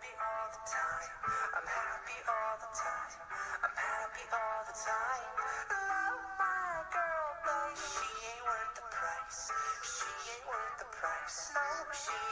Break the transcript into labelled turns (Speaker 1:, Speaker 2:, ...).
Speaker 1: happy all the time. I'm happy all the time. I'm happy all the time. Love my girl, but she ain't worth the price. She ain't worth the price. No, she